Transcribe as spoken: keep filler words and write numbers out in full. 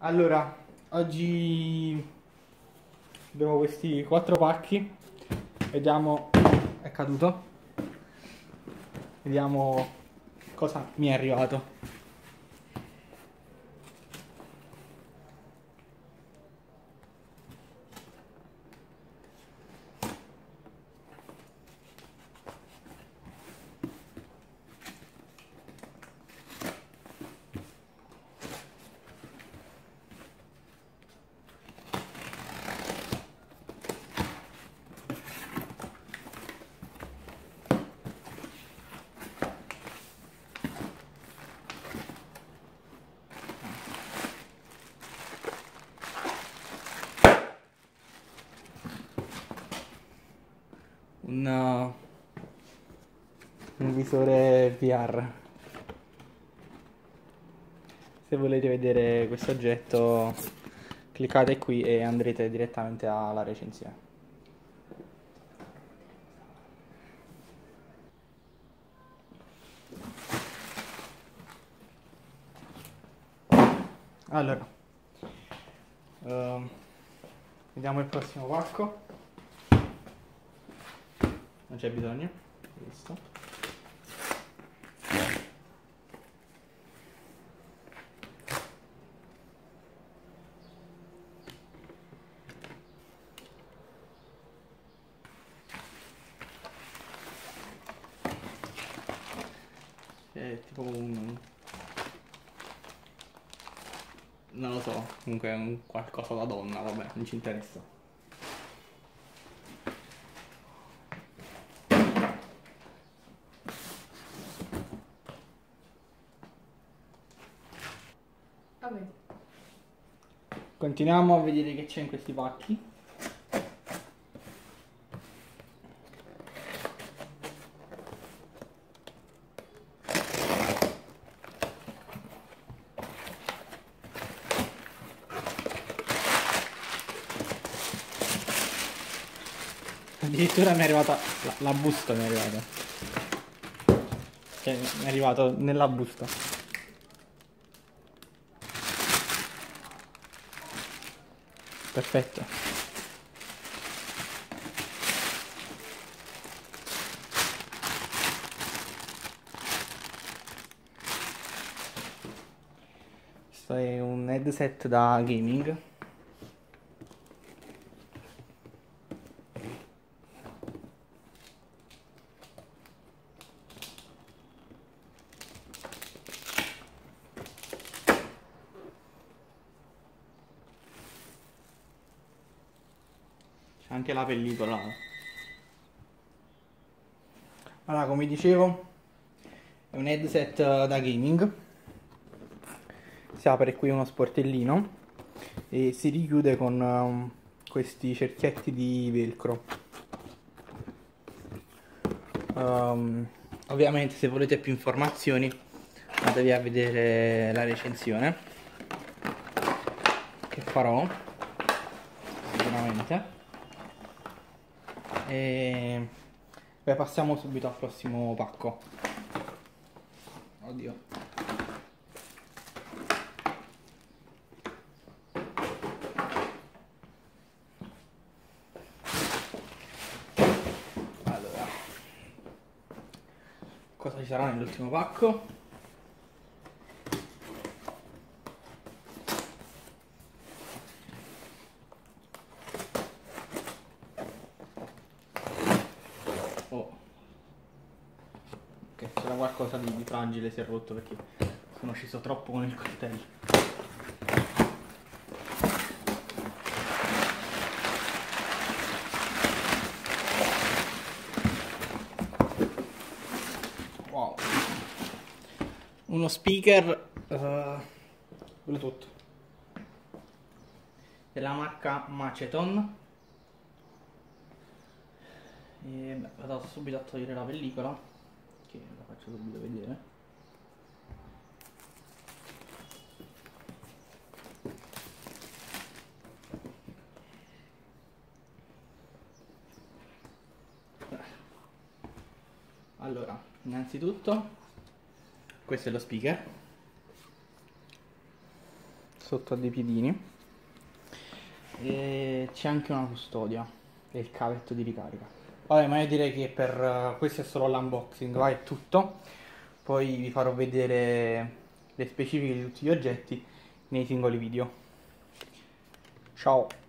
Allora, oggi abbiamo questi quattro pacchi. Vediamo, è caduto. Vediamo cosa mi è arrivato. Un, uh, un visore V R. Se volete vedere questo oggetto, cliccate qui e andrete direttamente alla recensione. Allora, ehm, vediamo il prossimo pacco. Non c'è bisogno, visto. È tipo un... non lo so, comunque è un qualcosa da donna, vabbè, non ci interessa. Vabbè. Continuiamo a vedere che c'è in questi pacchi. Addirittura mi è arrivata la, la busta, mi è arrivata. Cioè, mi è arrivato nella busta. Perfetto. Questo è un headset da gaming. C'è anche la pellicola. Allora, come dicevo, è un headset da gaming. Si apre qui uno sportellino e si richiude con um, questi cerchietti di velcro. Um, ovviamente, se volete più informazioni, andatevi a vedere la recensione che farò sicuramente. E beh, passiamo subito al prossimo pacco. Oddio. Allora, cosa ci sarà nell'ultimo pacco? Oh. Ok, c'era qualcosa di, di fragile, si è rotto perché sono sceso troppo con il coltello. Wow. Uno speaker uh, Bluetooth della marca Maceton. E beh, vado subito a togliere la pellicola, che la faccio subito vedere. Allora, innanzitutto questo è lo speaker sotto ha dei piedini. E c'è anche una custodia e il cavetto di ricarica. Vabbè, ma io direi che per uh, questo è solo l'unboxing, va, è tutto. Poi vi farò vedere le specifiche di tutti gli oggetti nei singoli video. Ciao!